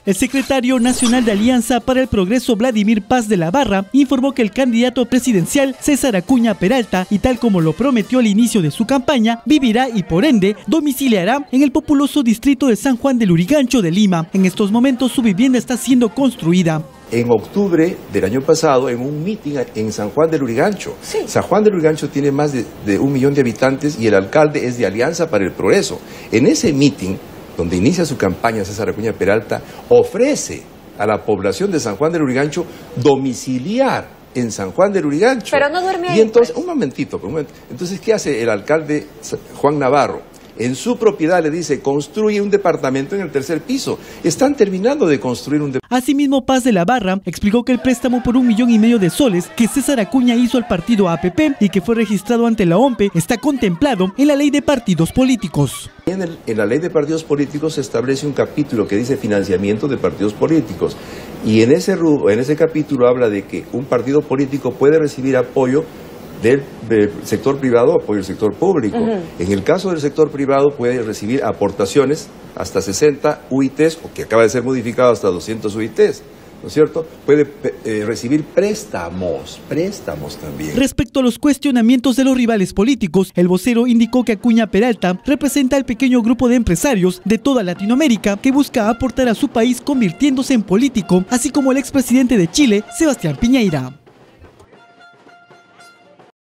El secretario nacional de Alianza para el Progreso, Vladimir Paz de la Barra, informó que el candidato presidencial César Acuña Peralta, y tal como lo prometió al inicio de su campaña, vivirá y por ende domiciliará en el populoso distrito de San Juan de Lurigancho de Lima. En estos momentos su vivienda está siendo construida. En octubre del año pasado, en un mitin en San Juan de Lurigancho. Sí. San Juan de Lurigancho tiene más de 1 millón de habitantes y el alcalde es de Alianza para el Progreso. En ese mitin, donde inicia su campaña César Acuña Peralta, ofrece a la población de San Juan de Lurigancho domiciliar en San Juan de Lurigancho. Pero no duerme ahí. Y entonces, un momentito. Entonces, ¿qué hace el alcalde Juan Navarro? En su propiedad le dice, construye un departamento en el 3er piso. Están terminando de construir un departamento. Asimismo, Paz de la Barra explicó que el préstamo por 1,5 millones de soles que César Acuña hizo al partido APP y que fue registrado ante la OMPE está contemplado en la ley de partidos políticos. En la ley de partidos políticos se establece un capítulo que dice financiamiento de partidos políticos. Y en ese capítulo habla de que un partido político puede recibir apoyo del sector privado, apoyo del sector público. En el caso del sector privado puede recibir aportaciones hasta 60 UITs, o que acaba de ser modificado hasta 200 UITs, ¿no es cierto? Puede recibir préstamos también. Respecto a los cuestionamientos de los rivales políticos, el vocero indicó que Acuña Peralta representa al pequeño grupo de empresarios de toda Latinoamérica que busca aportar a su país convirtiéndose en político, así como el expresidente de Chile, Sebastián Piñera.